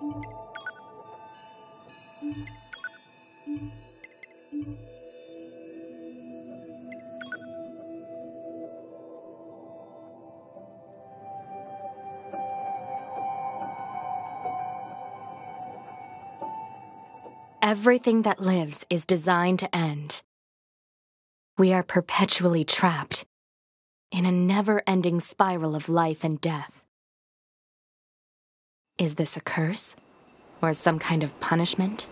Everything that lives is designed to end. We are perpetually trapped in a never-ending spiral of life and death. Is this a curse? Or some kind of punishment?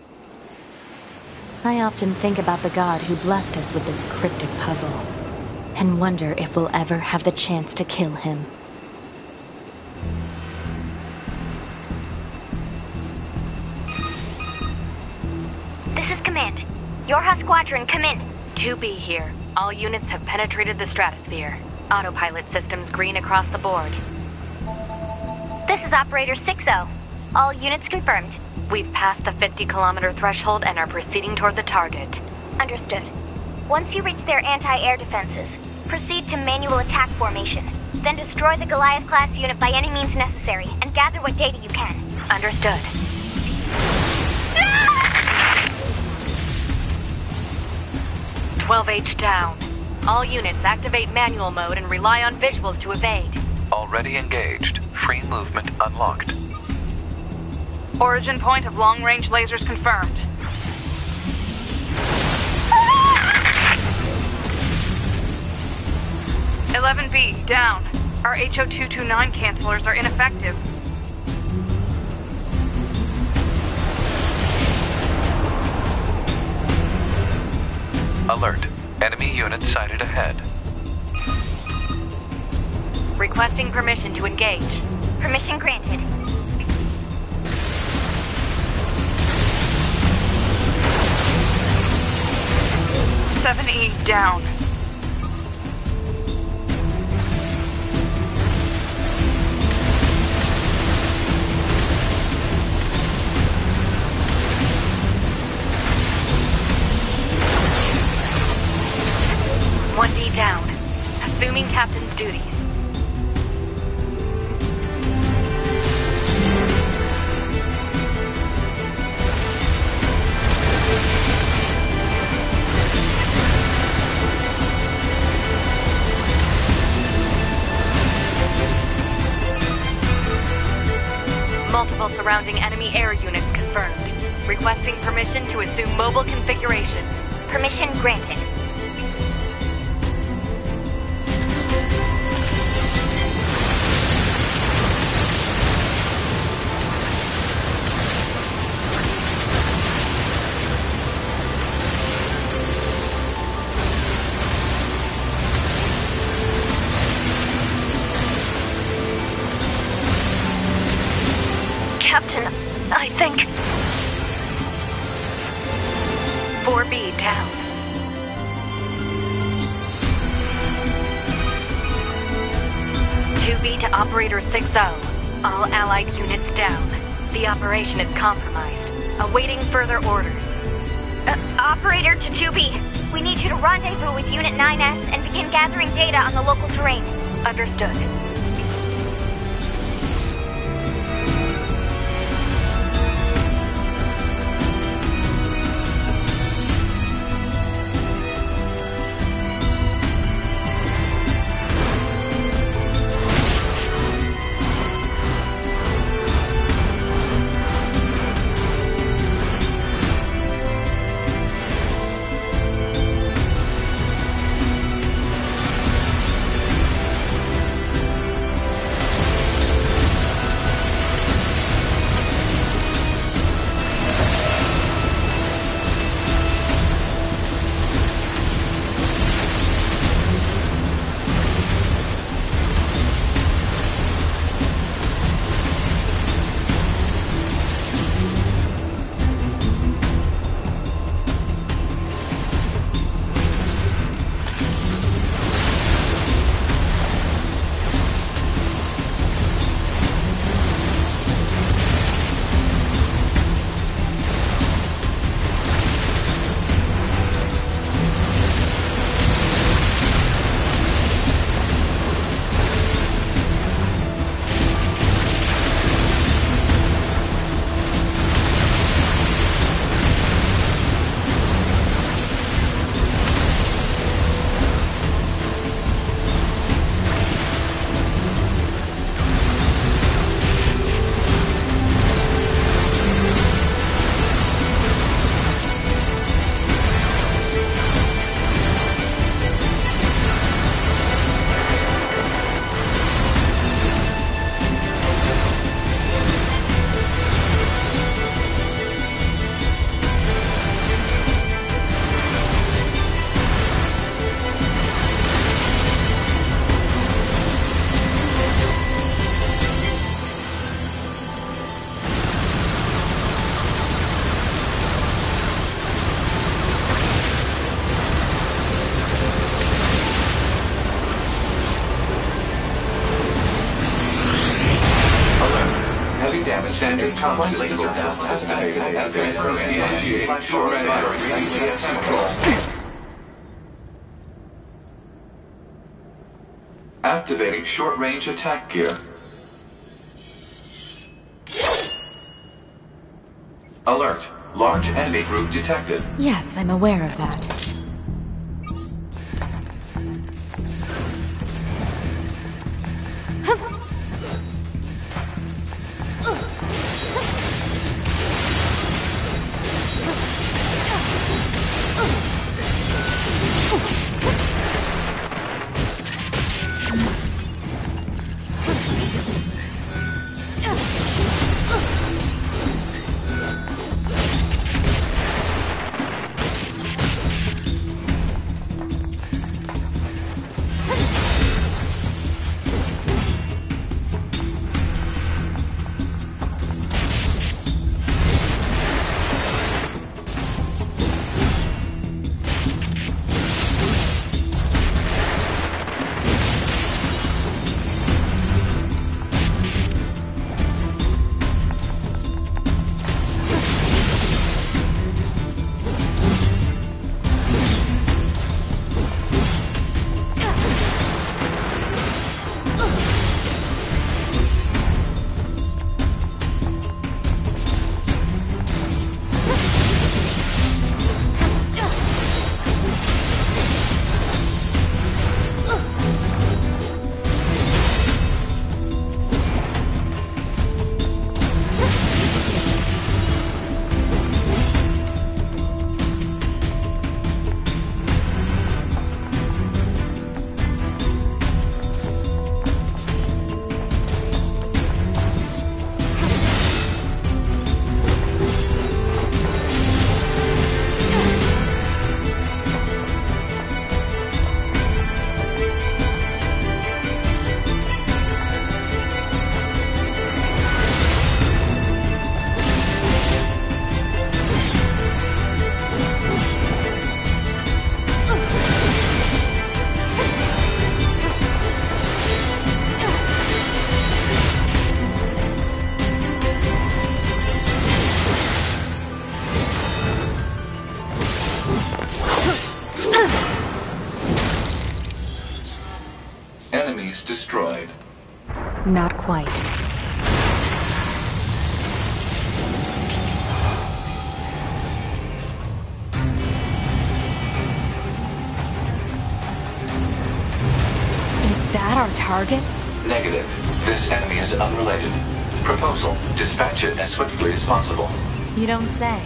I often think about the god who blessed us with this cryptic puzzle, and wonder if we'll ever have the chance to kill him. This is Command. Yorha Squadron, come in. 2B here. All units have penetrated the stratosphere. Autopilot systems green across the board. This is Operator 6-0. All units confirmed. We've passed the 50-kilometer threshold and are proceeding toward the target. Understood. Once you reach their anti-air defenses, proceed to manual attack formation. Then destroy the Goliath-class unit by any means necessary, and gather what data you can. Understood. 12H down. All units activate manual mode and rely on visuals to evade. Already engaged. Free movement unlocked. Origin point of long-range lasers confirmed. "11B, down. Our HO229 cancelers are ineffective. Alert. Enemy unit sighted ahead. Requesting permission to engage. Permission granted. "7E, down. "1D down. Assuming captain's duties. Multiple surrounding enemy air units confirmed. Requesting permission to assume mobile configuration. Permission granted. Captain, I think... 4B down. "2B to Operator 6-0. All allied units down. The operation is compromised. Awaiting further orders." Operator to 2B. We need you to rendezvous with Unit 9S and begin gathering data on the local terrain. Understood. Standard comms laser initiate short range control. Activating short-range attack gear. Alert. Large enemy group detected. Yes, I'm aware of that. Enemies destroyed. Not quite. Is that our target? Negative. This enemy is unrelated. Proposal. Dispatch it as swiftly as possible. You don't say.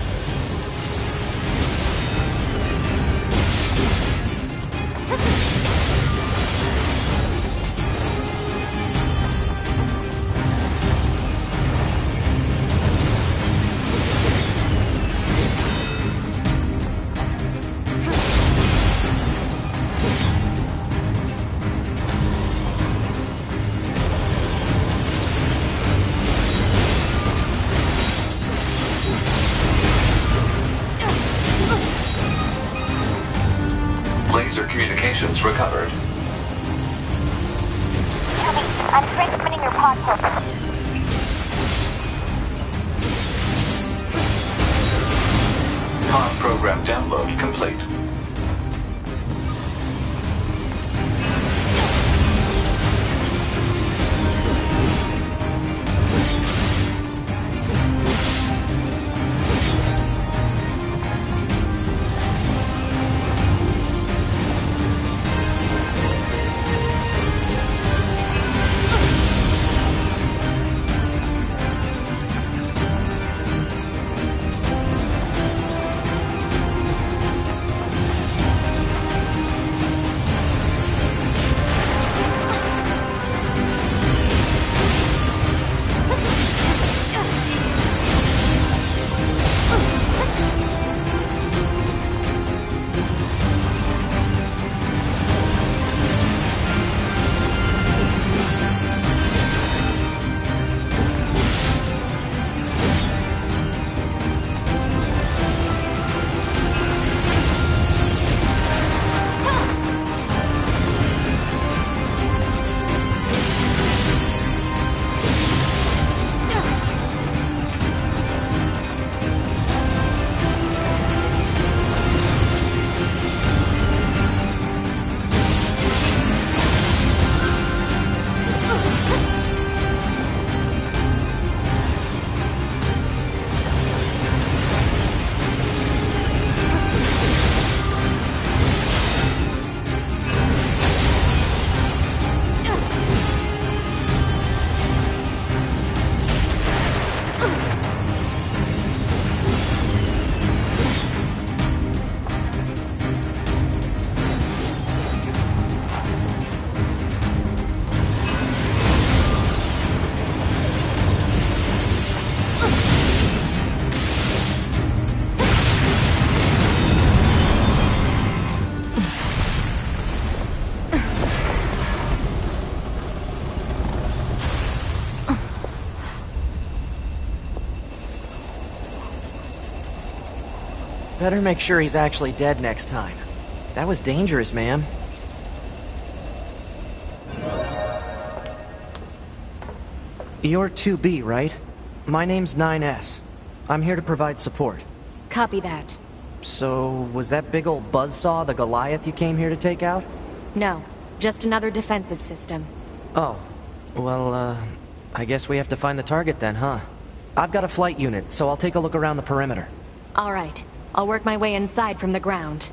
Laser communications recovered. Kenny, I'm transmitting your pod program. Pod program download complete. Better make sure he's actually dead next time. That was dangerous, ma'am. You're 2B, right? My name's 9S. I'm here to provide support. Copy that. So, was that big old buzzsaw the Goliath you came here to take out? No, just another defensive system. Oh. Well, I guess we have to find the target then, huh? I've got a flight unit, so I'll take a look around the perimeter. All right. I'll work my way inside from the ground.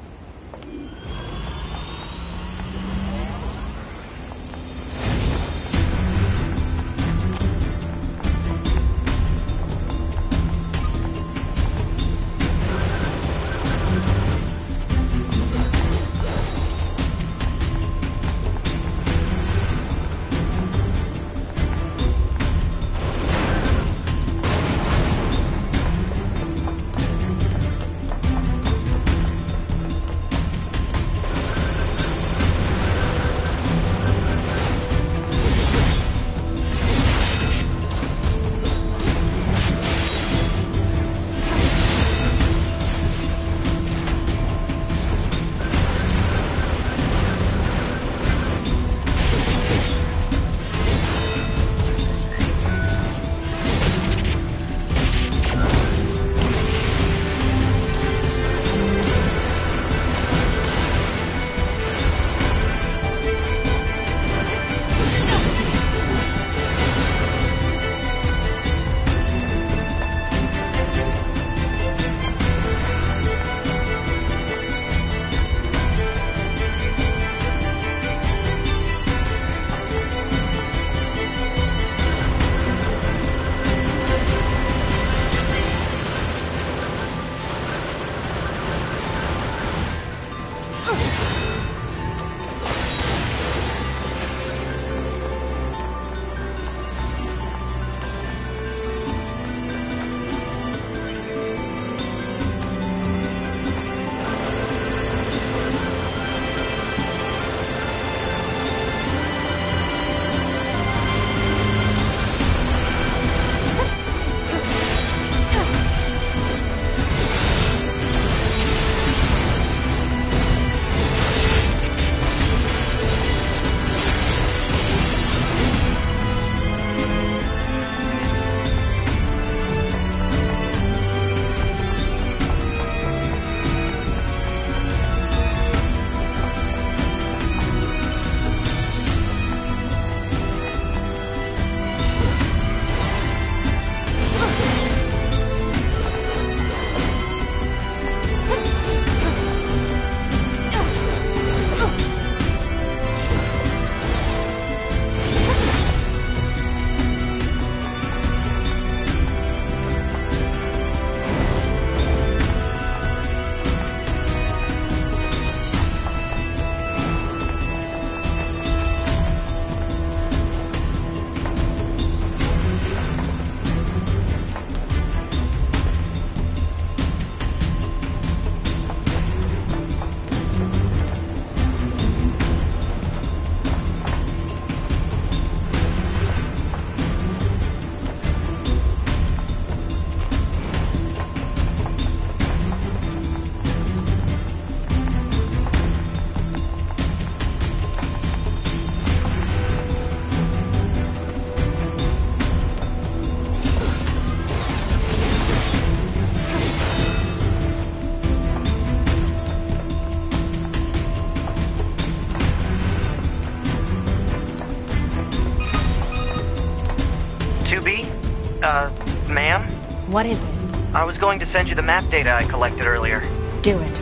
Ma'am? What is it? I was going to send you the map data I collected earlier. Do it.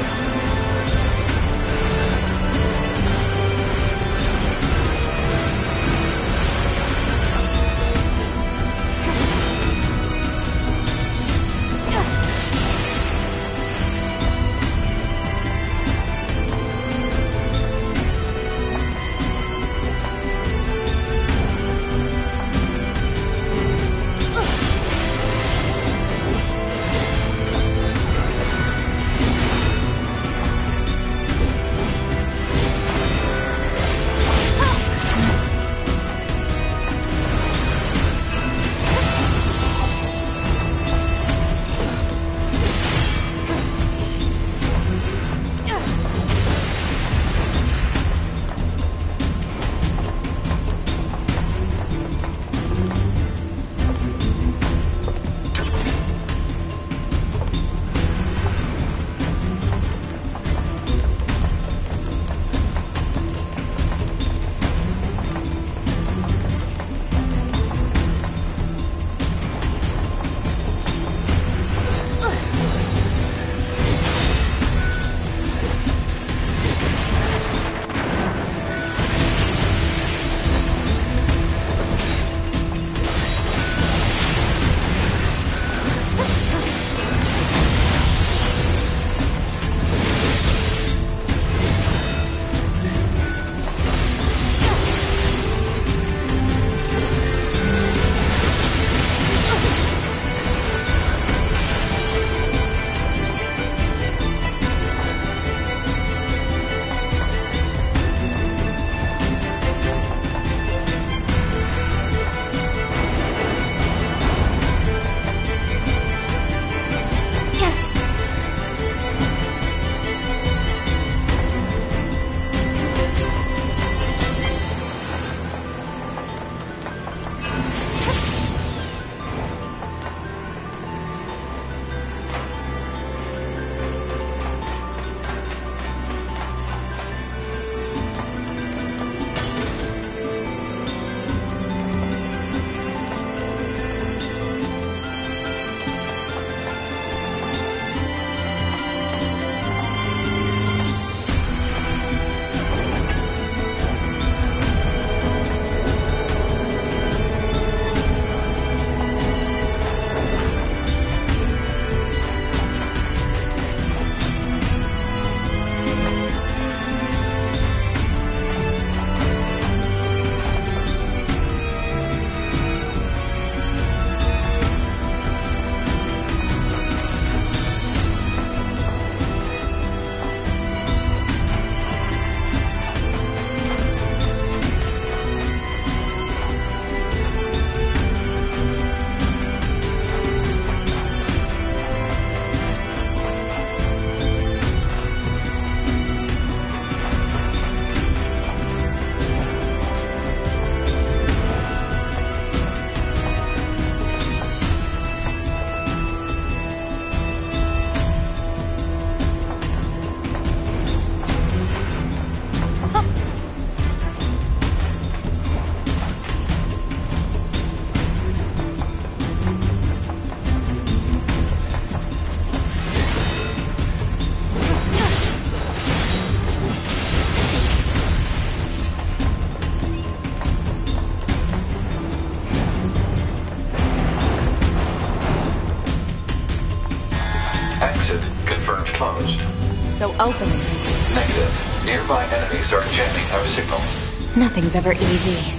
Exit confirmed closed. So opening. Negative. Nearby enemies are jamming our signal. Nothing's ever easy.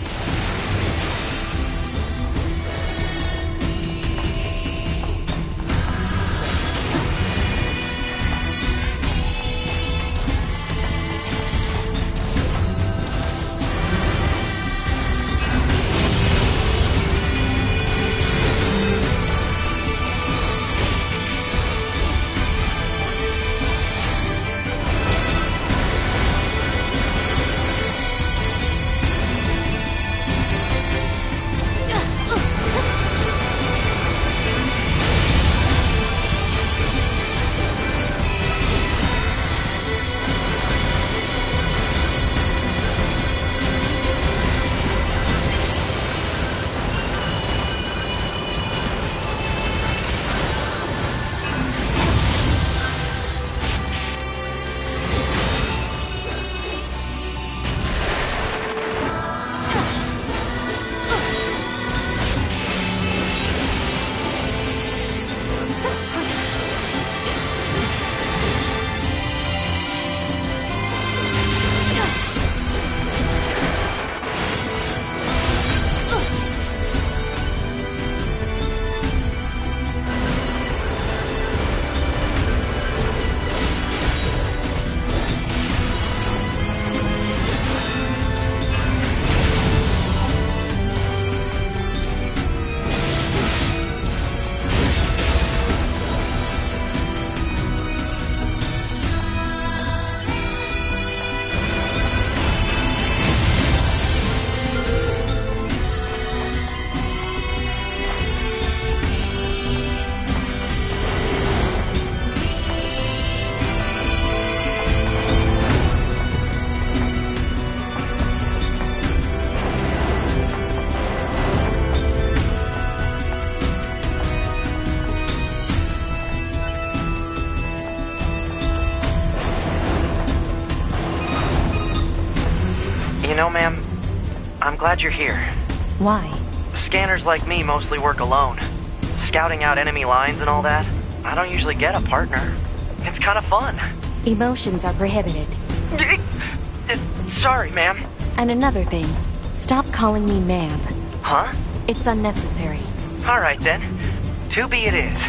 You know, ma'am, I'm glad you're here. Why? Scanners like me mostly work alone. Scouting out enemy lines and all that, I don't usually get a partner. It's kind of fun. Emotions are prohibited. Sorry, ma'am. And another thing, stop calling me ma'am. Huh? It's unnecessary. All right, then. 2B it is.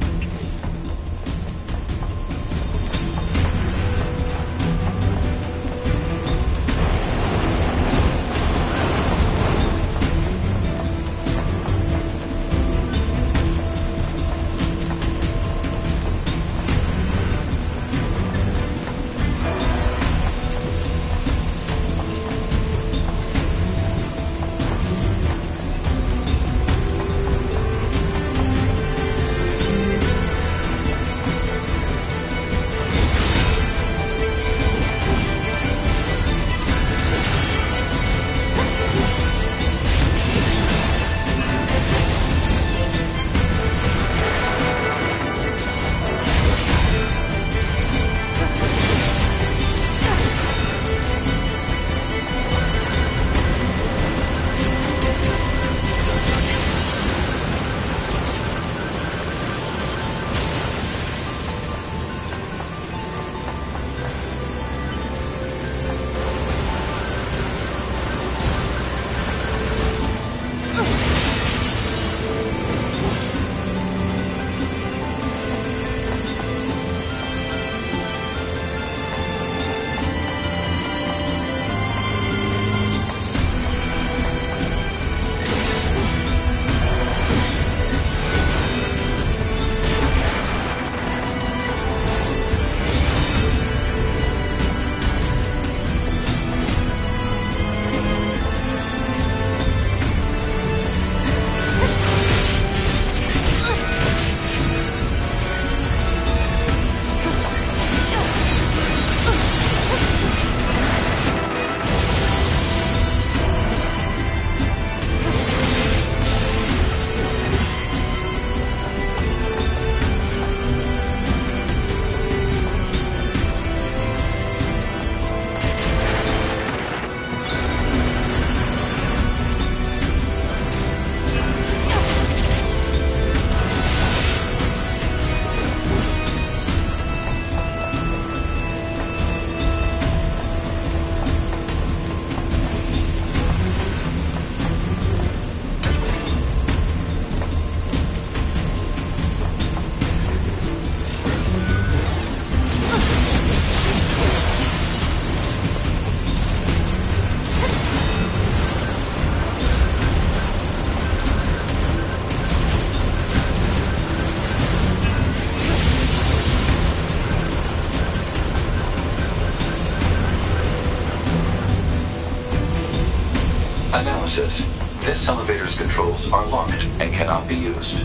Analysis. This elevator's controls are locked and cannot be used.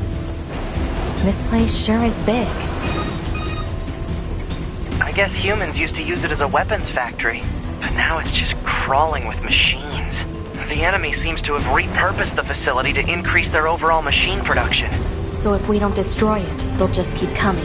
This place sure is big. I guess humans used to use it as a weapons factory, but now it's just crawling with machines. The enemy seems to have repurposed the facility to increase their overall machine production. So if we don't destroy it, they'll just keep coming.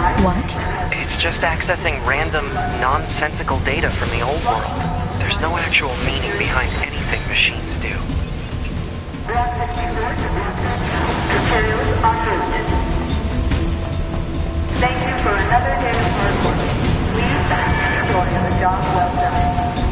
What? It's just accessing random, nonsensical data from the old world. There's no actual meaning behind anything machines do. Materials en route. Thank you for another day of hard work. Please enjoy a job well done.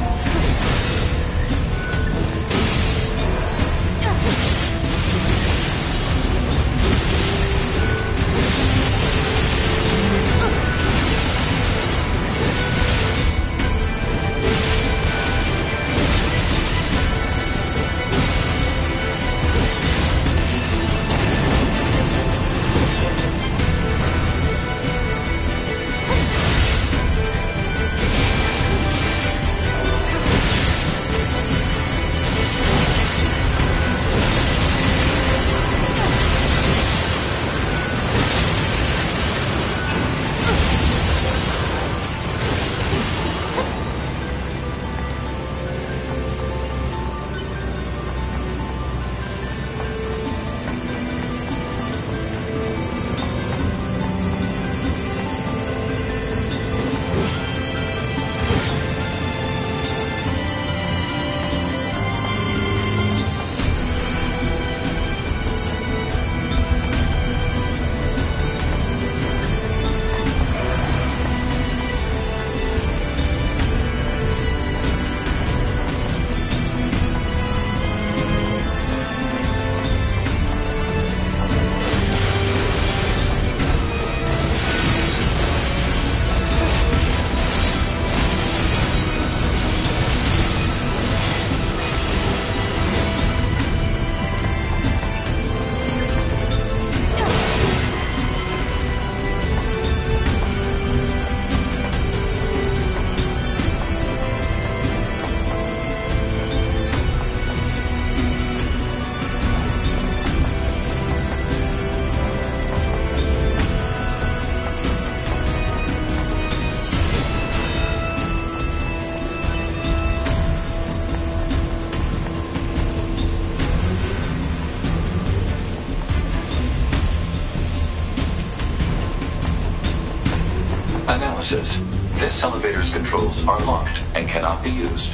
Analysis. This elevator's controls are locked and cannot be used.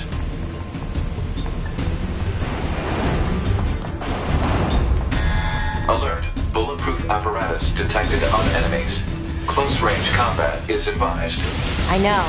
Alert. Bulletproof apparatus detected on enemies. Close-range combat is advised. I know.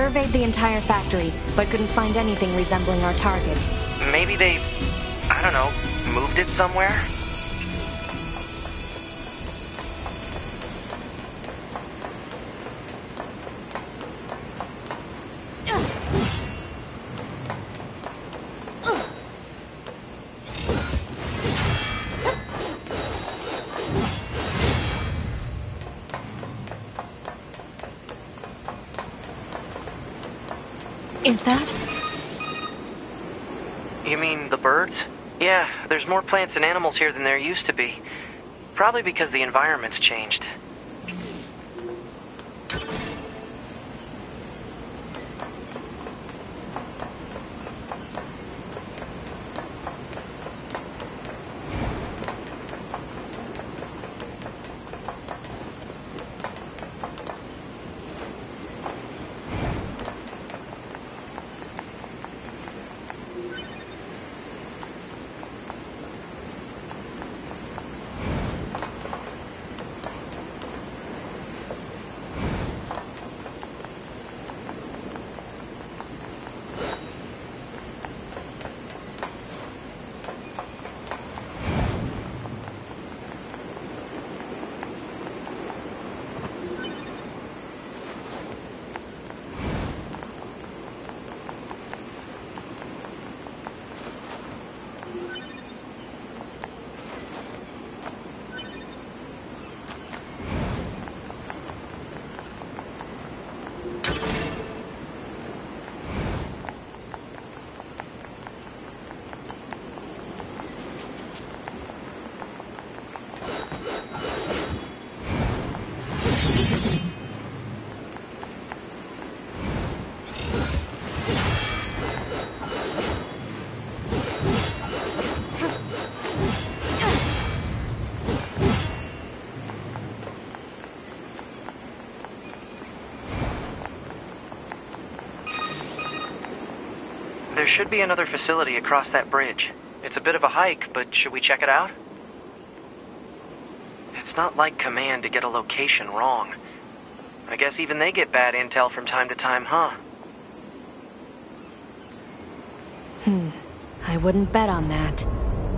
surveyed the entire factory, but couldn't find anything resembling our target. Maybe they, I don't know, moved it somewhere? Is that? You mean the birds? Yeah, there's more plants and animals here than there used to be. Probably because the environment's changed. There should be another facility across that bridge. It's a bit of a hike, but should we check it out? It's not like Command to get a location wrong. I guess even they get bad intel from time to time, huh? I wouldn't bet on that.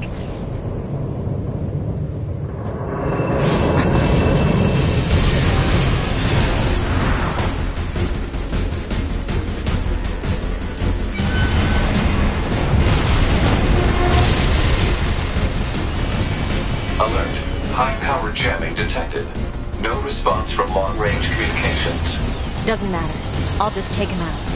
Alert. High-power jamming detected. No response from long-range communications. Doesn't matter. I'll just take him out.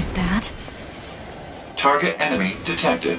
is that? Target enemy detected.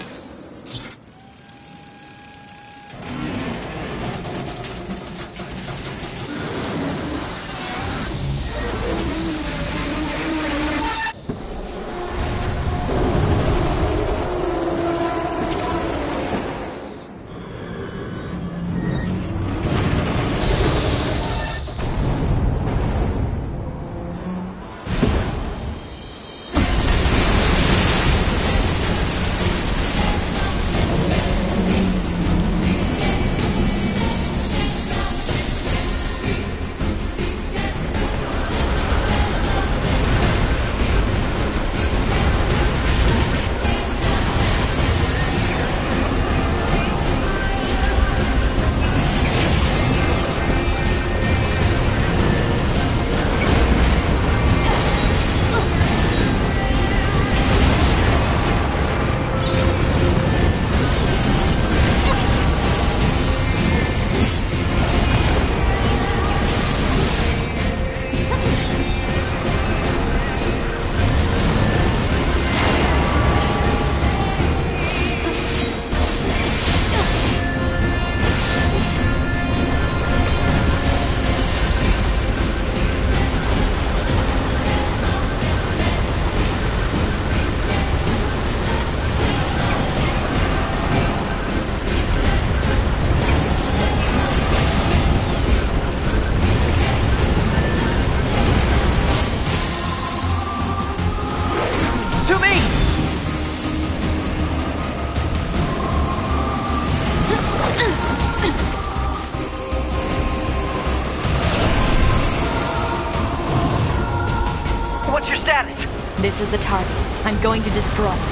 What's your status? This is the target. I'm going to destroy it.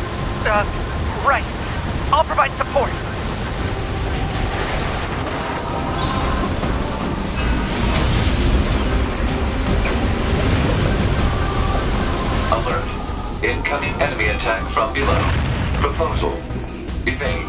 Right. I'll provide support. Alert. Incoming enemy attack from below. Proposal. Evade.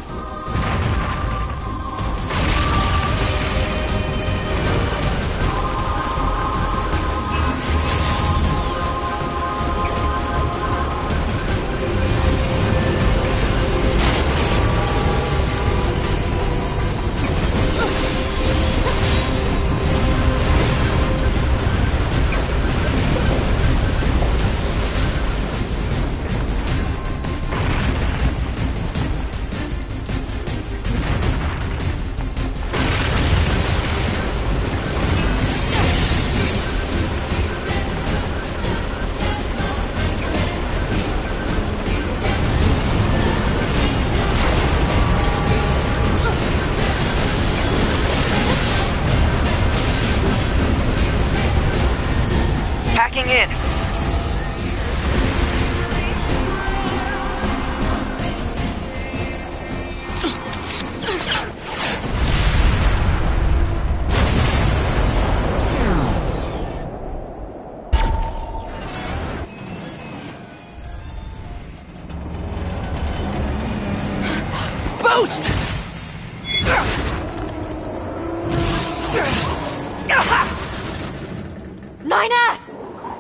Packing in. Boost! 9S!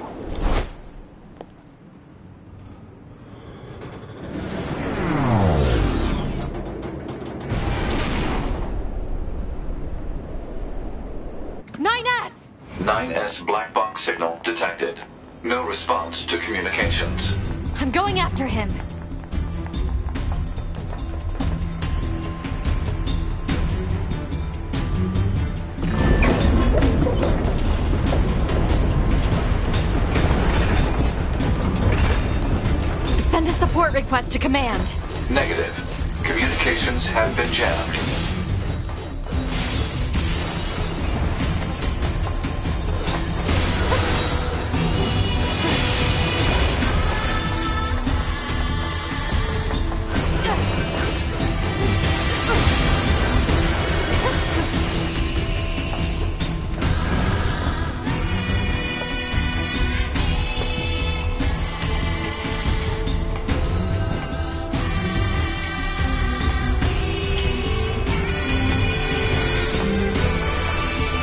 Nine 9S black box signal detected. No response to communications. I'm going after him. Send a support request to command. Negative. Communications have been jammed.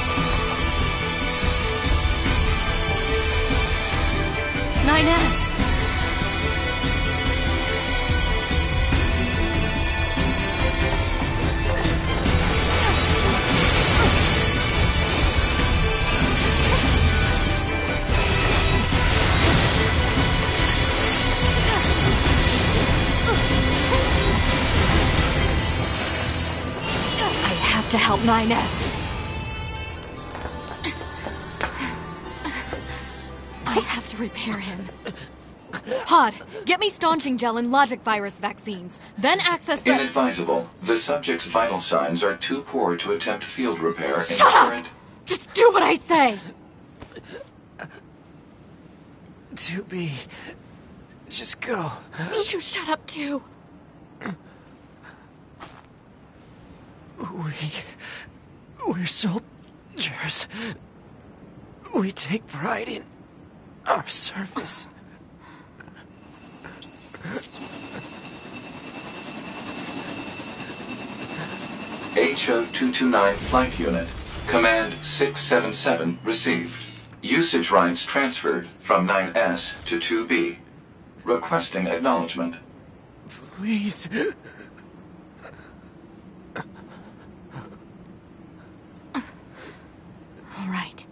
Nine S. to help 9S. I have to repair him. Pod, get me staunching gel and logic virus vaccines. Then access the... Inadvisable. The subject's vital signs are too poor to attempt field repair in Shut up! current... Just do what I say! 2B. Just go. You shut up too. We're soldiers. We take pride in our service. HO-229 Flight Unit. Command 677 received. Usage rights transferred from 9S to 2B. Requesting acknowledgement. Please. All right.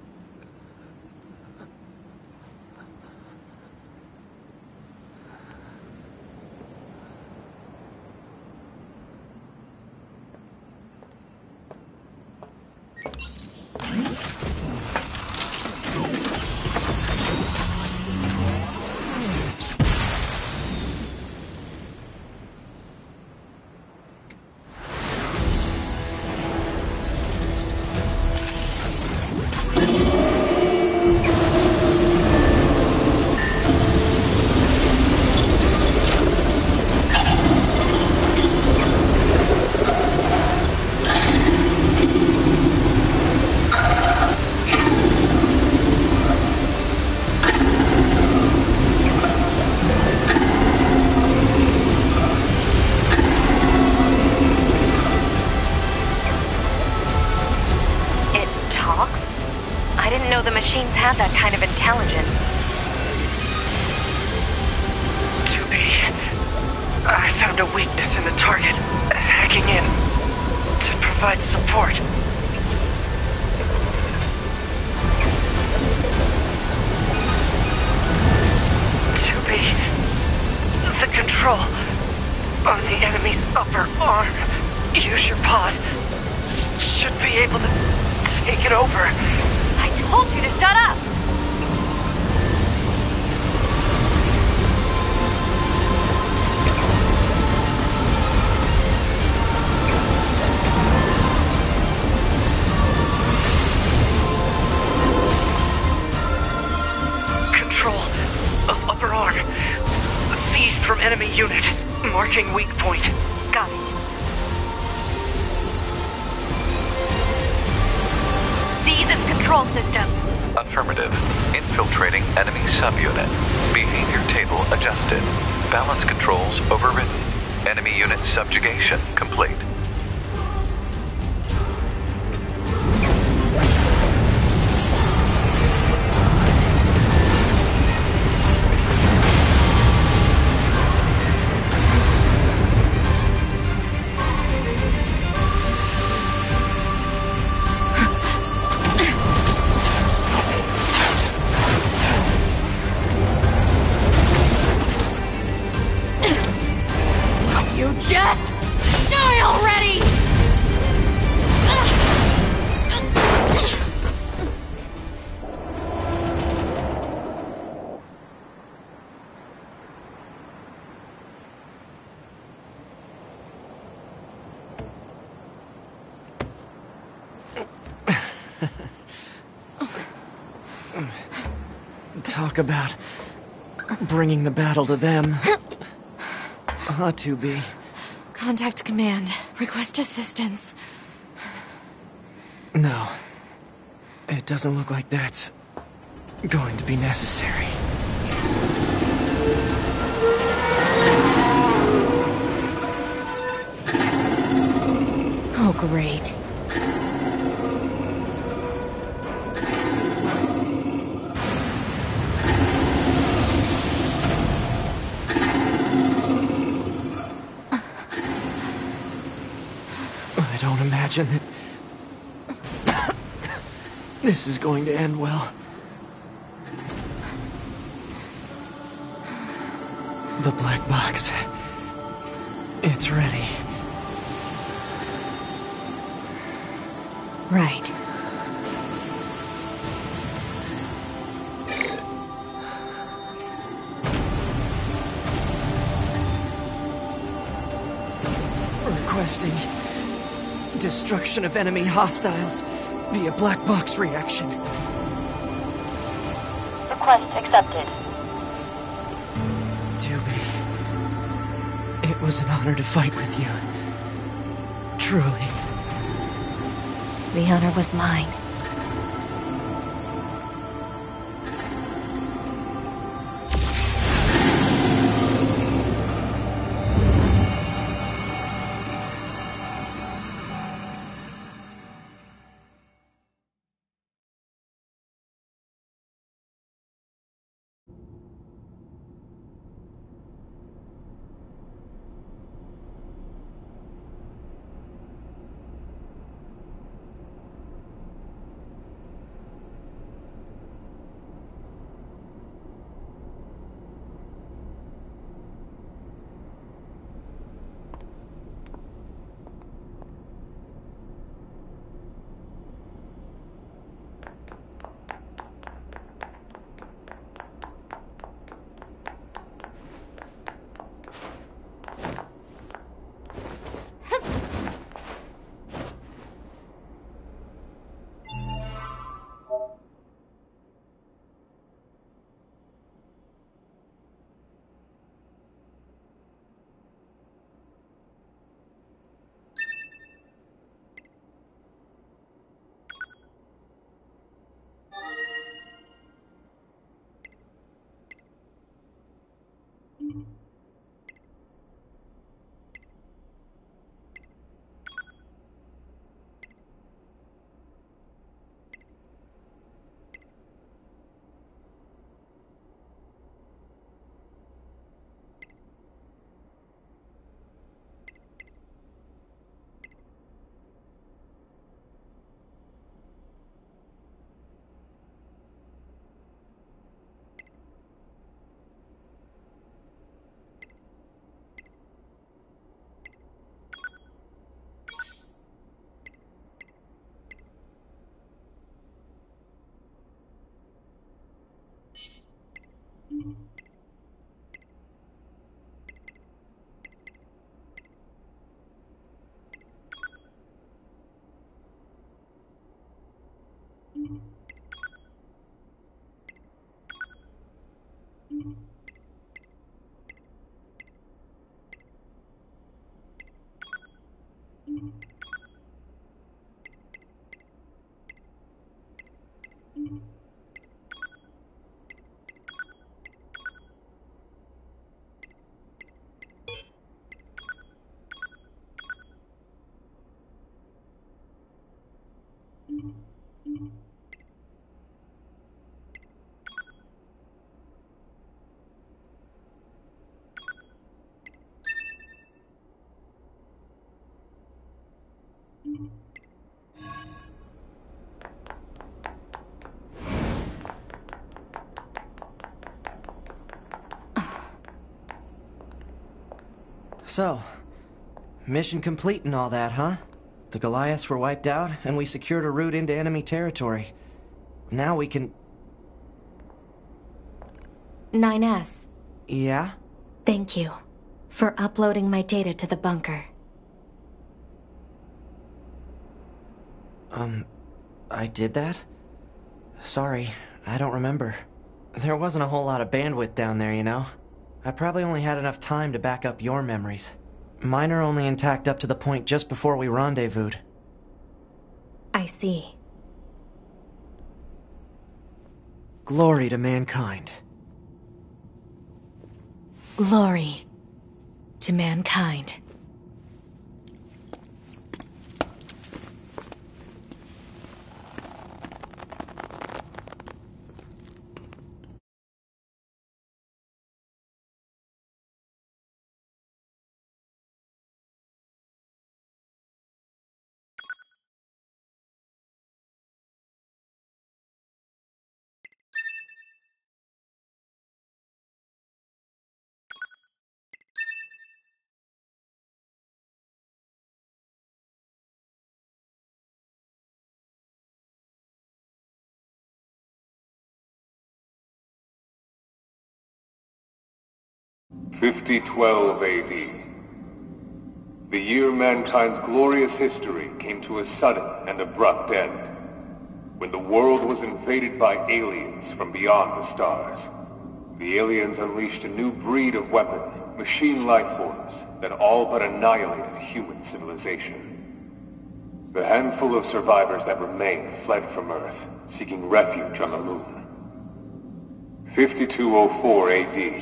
That kind of intelligence. 2B, I found a weakness in the target. Hacking in to provide support. 2B, the control on the enemy's upper arm. Use your pod. Should be able to take it over. I told you to shut up! Control of upper arm. Seized from enemy unit. Marking weak point. Got it. Seize its control system. Affirmative. Infiltrating enemy subunit. Behavior table adjusted. Balance controls overridden. Enemy unit subjugation complete. Just die already! Talk about bringing the battle to them. 2B. Contact command. Request assistance. No. It doesn't look like that's going to be necessary. Oh, great. I don't imagine that this is going to end well. The black box. It's ready. Right. Requesting destruction of enemy hostiles via black box reaction. Request accepted. Tubi, it was an honor to fight with you. Truly. The honor was mine. So, mission complete and all that, huh? The Goliaths were wiped out, and we secured a route into enemy territory. Now we can... 9S. Yeah? Thank you for uploading my data to the bunker. I did that? Sorry, I don't remember. There wasn't a whole lot of bandwidth down there, you know? I probably only had enough time to back up your memories. Mine are only intact up to the point just before we rendezvoused. I see. Glory to mankind. Glory to mankind. 5012 AD. The year mankind's glorious history came to a sudden and abrupt end, when the world was invaded by aliens from beyond the stars. The aliens unleashed a new breed of weapon, machine life forms, that all but annihilated human civilization. The handful of survivors that remained fled from Earth, seeking refuge on the moon. 5204 AD.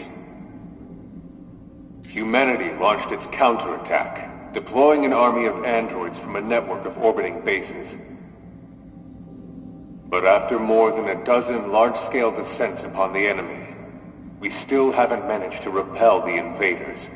Humanity launched its counterattack, deploying an army of androids from a network of orbiting bases. But after more than a dozen large-scale descents upon the enemy, we still haven't managed to repel the invaders.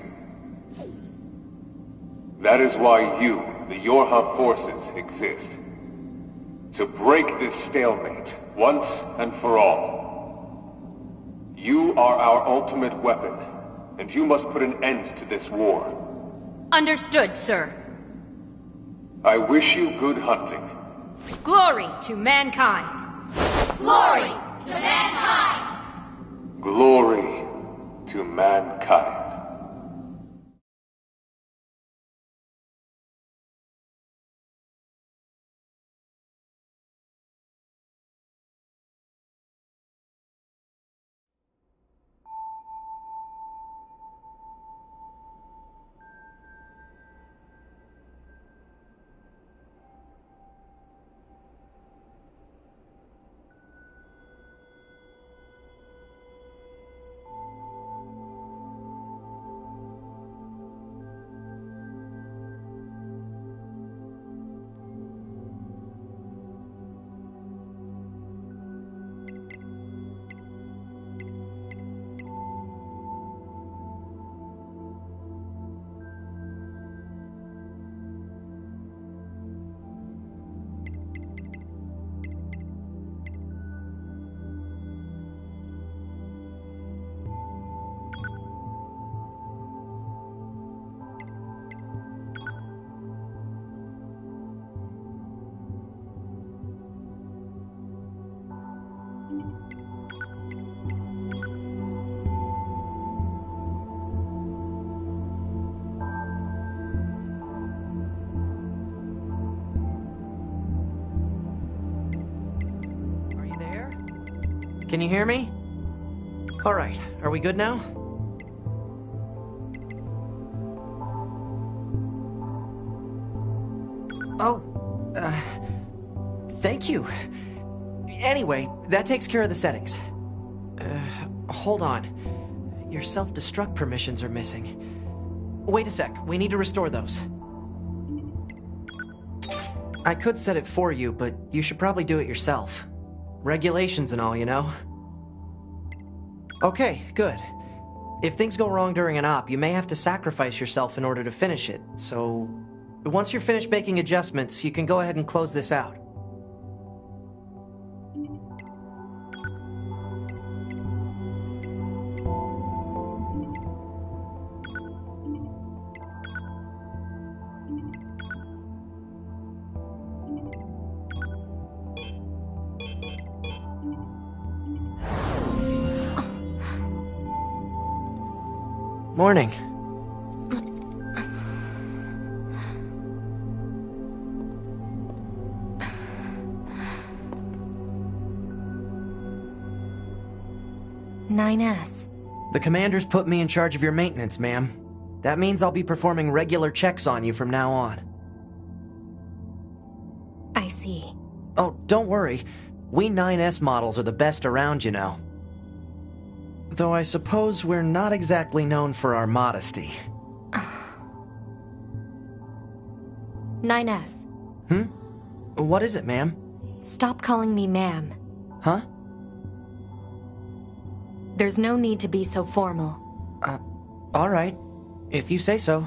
That is why you, the Yorha forces, exist. To break this stalemate, once and for all. You are our ultimate weapon, and you must put an end to this war. Understood, sir. I wish you good hunting. Glory to mankind! Glory to mankind! Glory to mankind. Can you hear me? Alright, are we good now? Thank you. Anyway, that takes care of the settings. Hold on. Your self-destruct permissions are missing. Wait a sec, we need to restore those. I could set it for you, but you should probably do it yourself. Regulations and all, you know? Okay, good. If things go wrong during an op, you may have to sacrifice yourself in order to finish it, so... Once you're finished making adjustments, you can go ahead and close this out. Morning. Nine-S. The commander's put me in charge of your maintenance, ma'am. That means I'll be performing regular checks on you from now on. I see. Oh, don't worry. We 9S models are the best around, you know. Though I suppose we're not exactly known for our modesty. 9S. What is it, ma'am? Stop calling me ma'am. Huh? There's no need to be so formal. Alright. If you say so.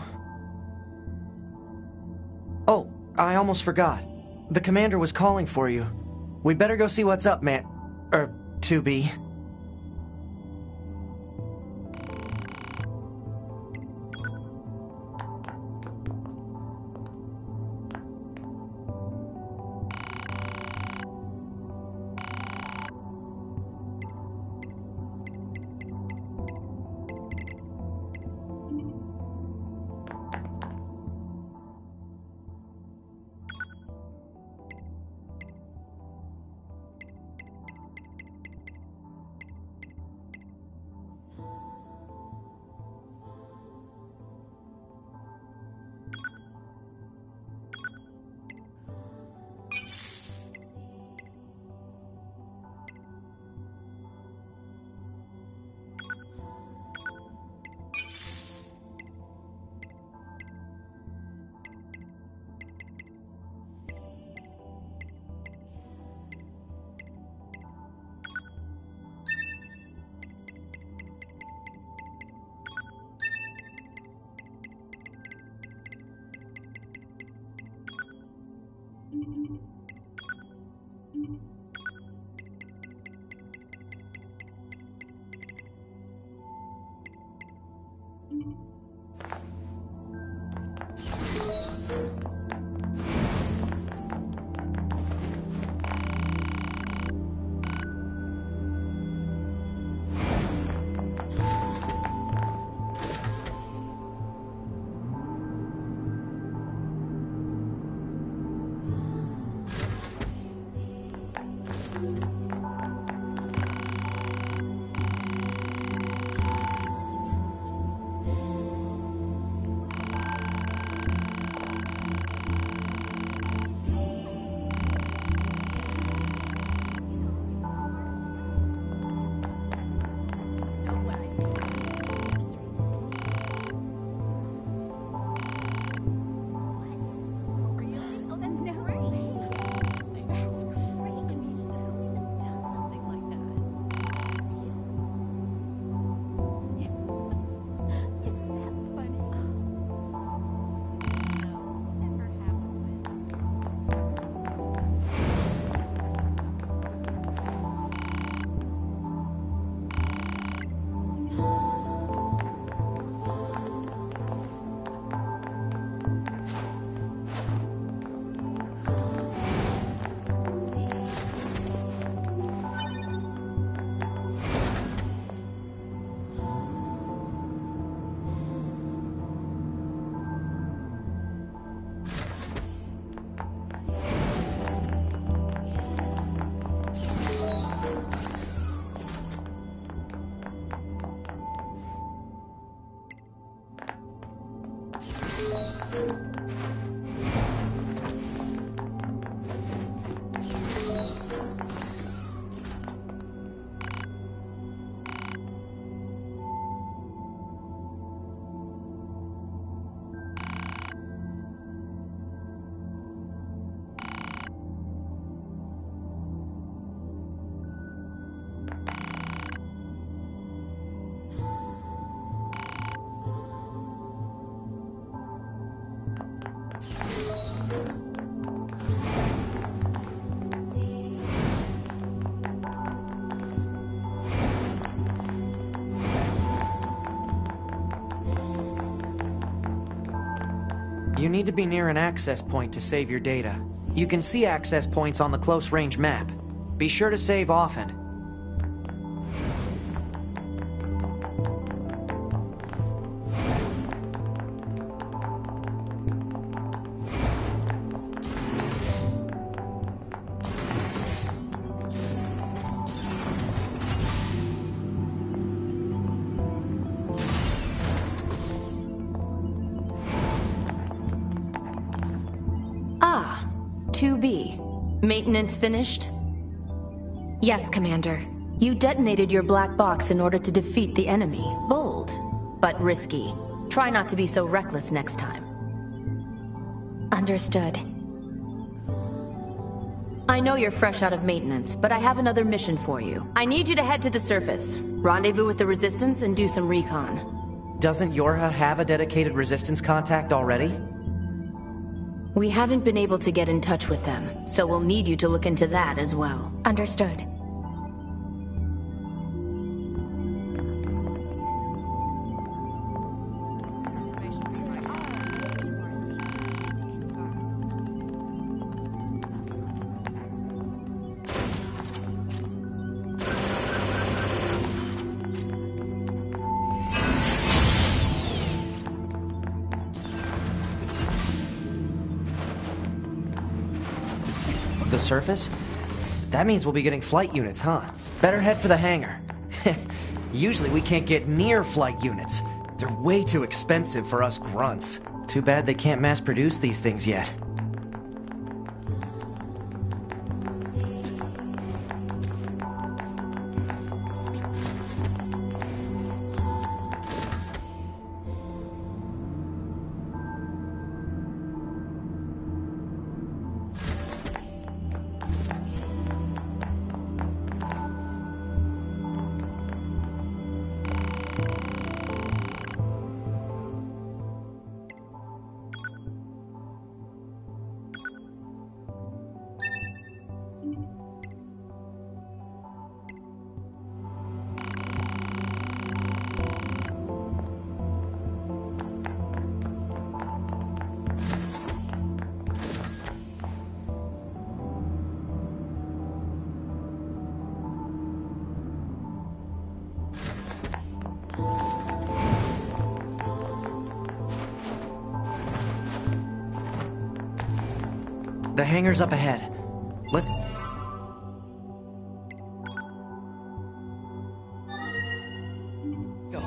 Oh, I almost forgot. The commander was calling for you. We'd better go see what's up, man. 2B. You need to be near an access point to save your data. You can see access points on the close-range map. Be sure to save often. Ah, 2B. Maintenance finished? Yes, Commander. You detonated your black box in order to defeat the enemy. Bold, but risky. Try not to be so reckless next time. Understood. I know you're fresh out of maintenance, but I have another mission for you. I need you to head to the surface, rendezvous with the Resistance, and do some recon. Doesn't Yorha have a dedicated Resistance contact already? We haven't been able to get in touch with them, so we'll need you to look into that as well. Understood. The surface? That means we'll be getting flight units, huh? Better head for the hangar. Usually we can't get near flight units. They're way too expensive for us grunts. Too bad they can't mass produce these things yet. The hangar's up ahead. Let's... go.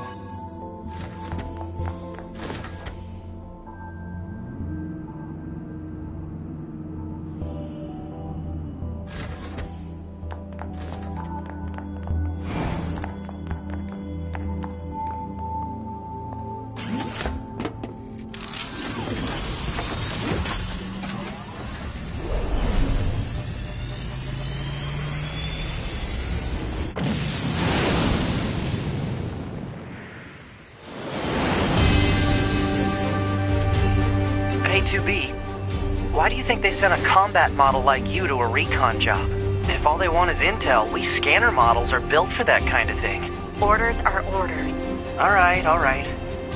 Hey, 2B. Why do you think they sent a combat model like you to a recon job? If all they want is intel, we scanner models are built for that kind of thing. Orders are orders. Alright, alright.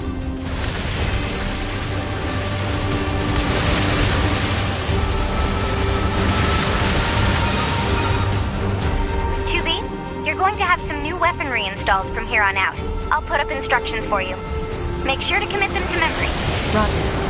You're going to have some new weaponry installed from here on out. I'll put up instructions for you. Make sure to commit them to memory. Roger.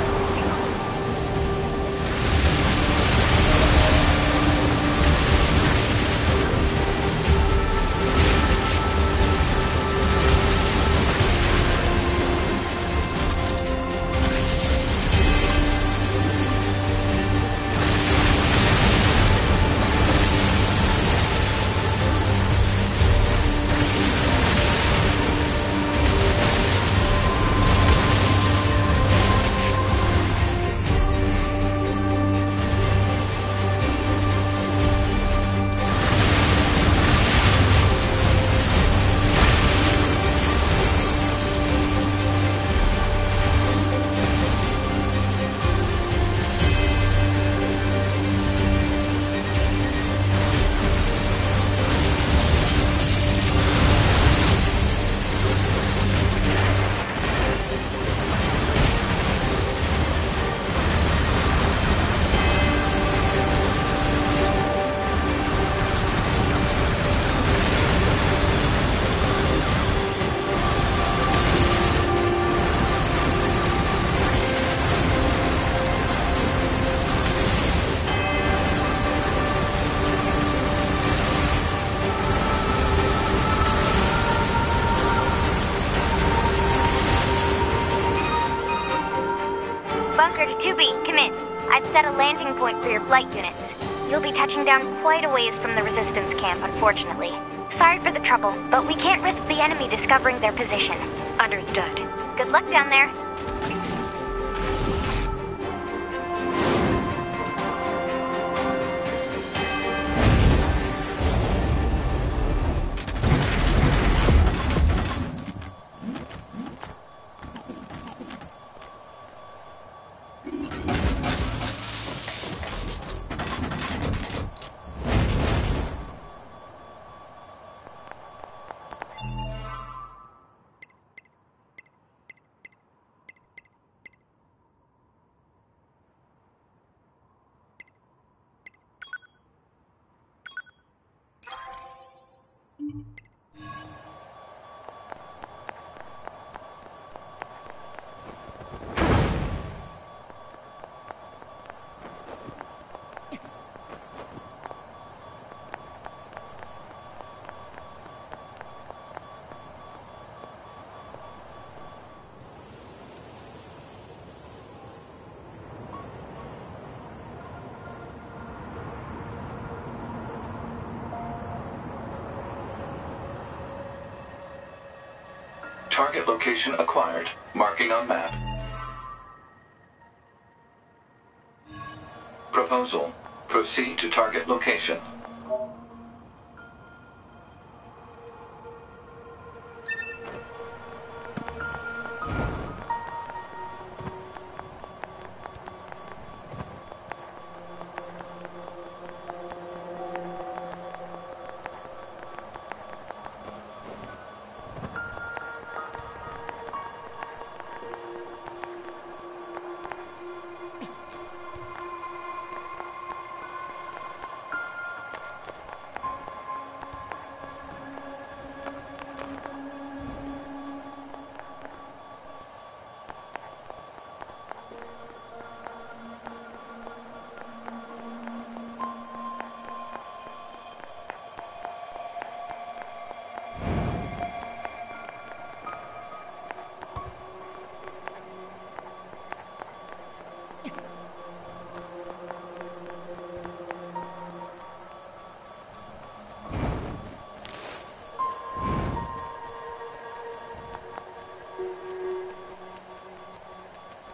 Bunker to 2B, come in. I've set a landing point for your flight units. You'll be touching down quite a ways from the Resistance camp, unfortunately. Sorry for the trouble, but we can't risk the enemy discovering their position. Understood. Good luck down there. Target location acquired. Marking on map. Proposal. Proceed to target location.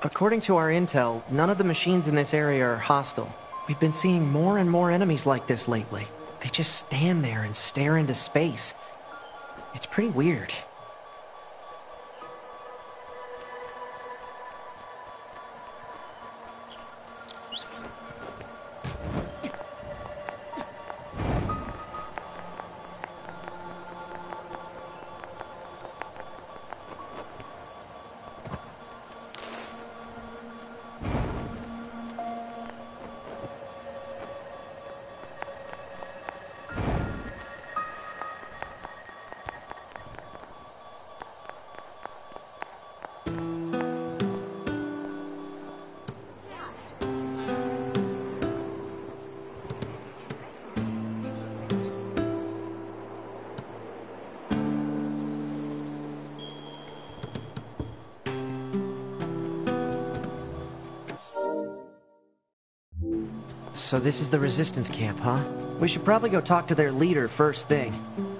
According to our intel, none of the machines in this area are hostile. We've been seeing more and more enemies like this lately. They just stand there and stare into space. It's pretty weird. So this is the Resistance camp, huh? We should probably go talk to their leader first thing.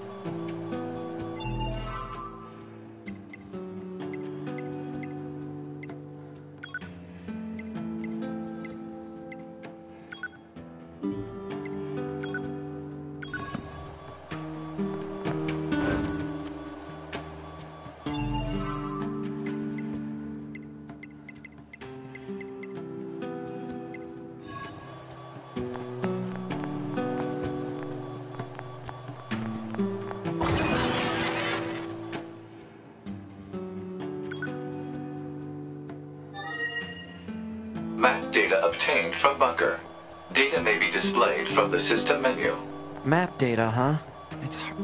Map data obtained from bunker. Data may be displayed from the system menu. Map data, huh? It's hard.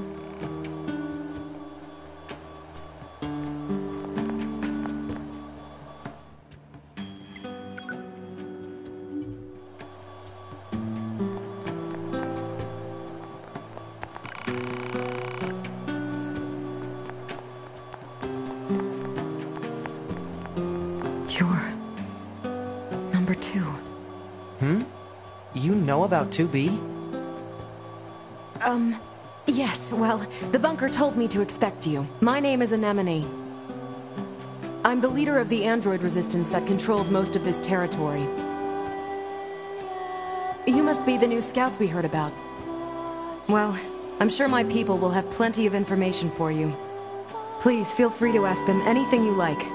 Number 2. You know about 2B? Yes, well, the bunker told me to expect you. My name is Anemone. I'm the leader of the android resistance that controls most of this territory. You must be the new scouts we heard about. Well, I'm sure my people will have plenty of information for you. Please feel free to ask them anything you like.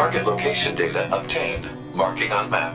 Target location data obtained. Marking on map.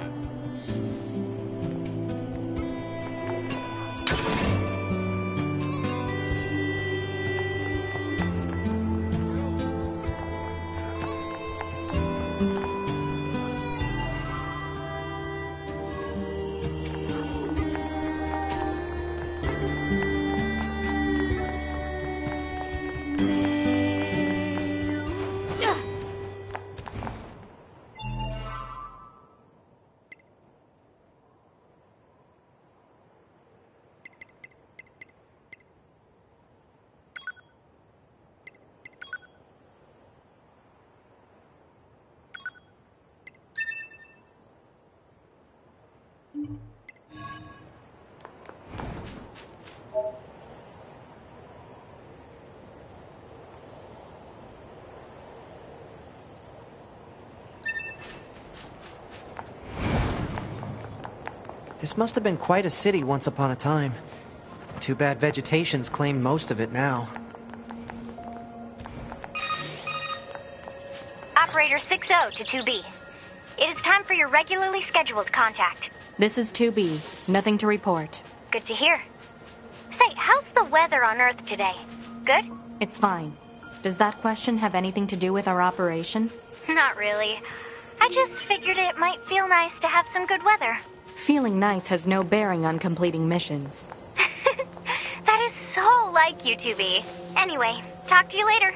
This must have been quite a city once upon a time. Too bad vegetation's claimed most of it now. Operator 60 to 2B. It is time for your regularly scheduled contact. This is 2B. Nothing to report. Good to hear. Say, how's the weather on Earth today? Good? It's fine. Does that question have anything to do with our operation? Not really. I just figured it might feel nice to have some good weather. Feeling nice has no bearing on completing missions. That is so like you, 2B. Anyway, talk to you later.